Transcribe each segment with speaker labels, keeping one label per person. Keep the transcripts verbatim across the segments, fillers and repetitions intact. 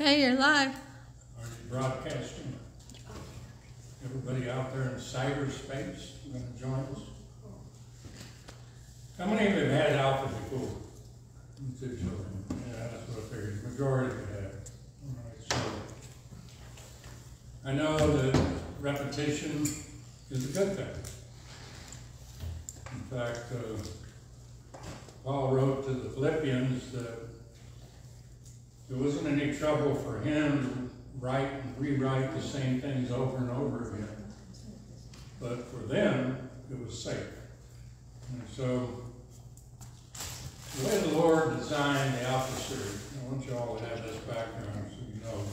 Speaker 1: Okay, you're live.
Speaker 2: Are you broadcasting? Everybody out there in cyberspace going to join us? How many of you have had Alpha before? Two children. Yeah, that's what I figured. Majority of you have. All right, so I know that repetition is a good thing. In fact, uh, Paul wrote to the Philippians that there wasn't any trouble for him to write and rewrite the same things over and over again. But for them, it was safe. And so, the way the Lord designed the Alpha series, I want you all to have this background so you know.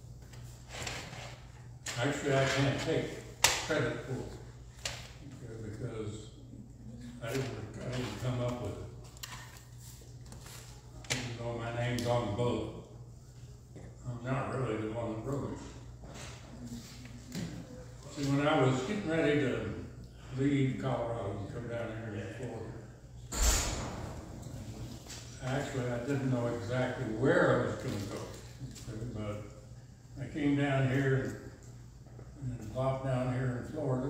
Speaker 2: Actually, I can't take credit for it, okay, because I didn't, I didn't come up with it. Even though my name's on the book, I'm not really the one that wrote it. See, when I was getting ready to leave Colorado and come down here to Florida, actually I didn't know exactly where I was going to go, okay, but I came down here and, and popped down here in Florida.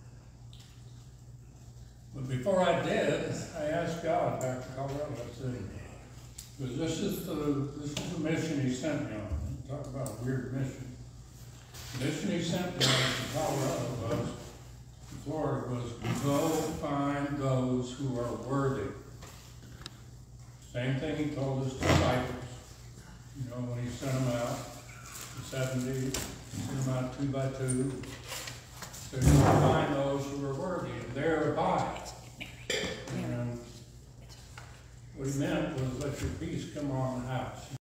Speaker 2: But before I did, I asked God back to Colorado. I said, because this is the this is the mission He sent me on. Talk about a weird mission. The mission He sent me on to Colorado was, to Florida, was go find those who are worthy. Same thing He told His disciples. You know, when He sent them out, the seventy, He sent them out two by two. So you find those who are worthy, and there abide. And what He meant was, let your peace come on the house.